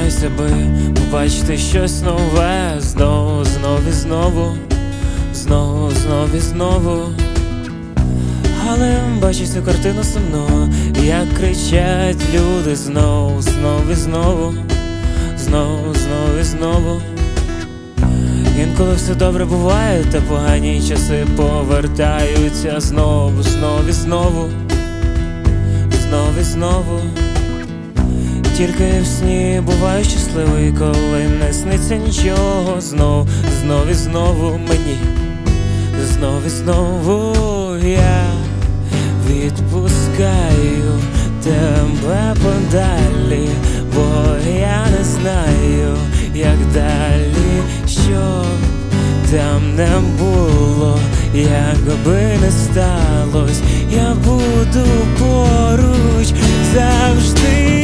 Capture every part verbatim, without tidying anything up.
намагаюся би побачити щось нове. Знову, знов і знову, знову, знов і знову. Але бачу цю картину сумну, як кричать люди знов, знов і знову, знову, знов і знову. Інколи все добре буває, та погані часи повертаються знову, знов і знову, знов і знову. Тільки в сні буваю щасливий, коли не сниться нічого. Знов, знов і знову мені, знов і знову я відпускаю тебе подалі, бо я не знаю, як далі, що там не було, якби не сталось, я буду поруч завжди.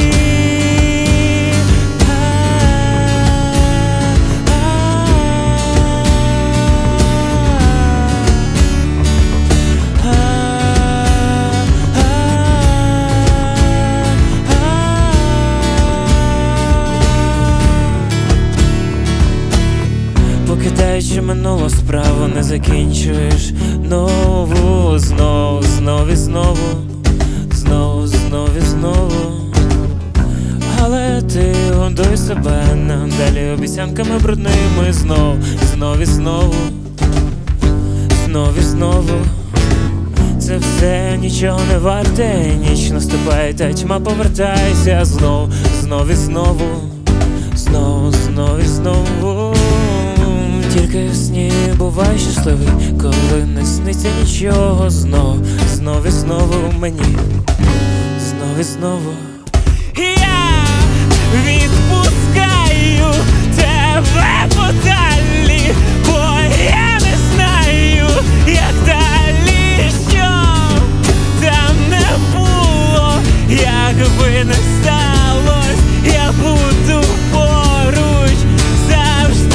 Покидаючи минулу справу, не закінчуєш нову. Знов, знов і знову, знов, знов і знову. Але ти годуй себе надалі обіцянками брудними. Знов, знов і знову, знов і знову. Це все нічого не варте, ніч наступає, та тьма повертається. Знов, знов і знову, знов, знов і знову. Тільки в сні буваю щасливий, коли не сниться нічого. Знов, знов і знову мені, знов і знову. Я відпускаю тебе подалі, бо я не знаю, як далі, що там не було, якби не сталось, я буду поруч завжди.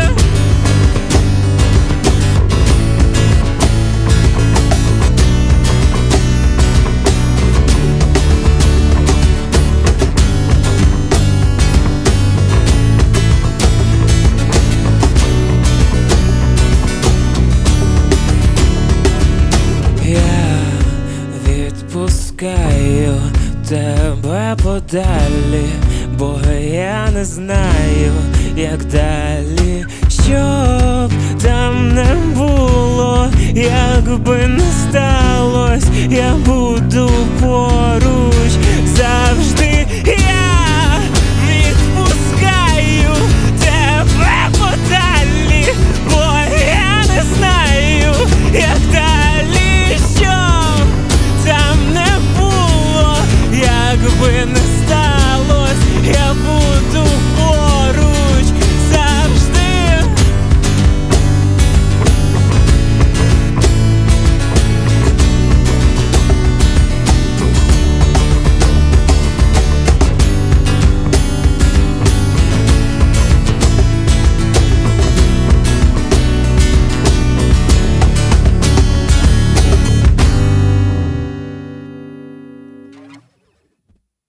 Відпускаю тебе подалі, бо я не знаю, як далі, щоб там не було, якби не сталось, я буду поруч завжди. Я відпускаю тебе подалі, бо я не знаю, як далі, щоб там не було, якби не сталось, я буду поруч завжди.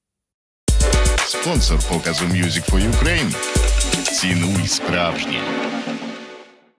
Спонсор показу Music for Ukraine. Цінуй справжнє.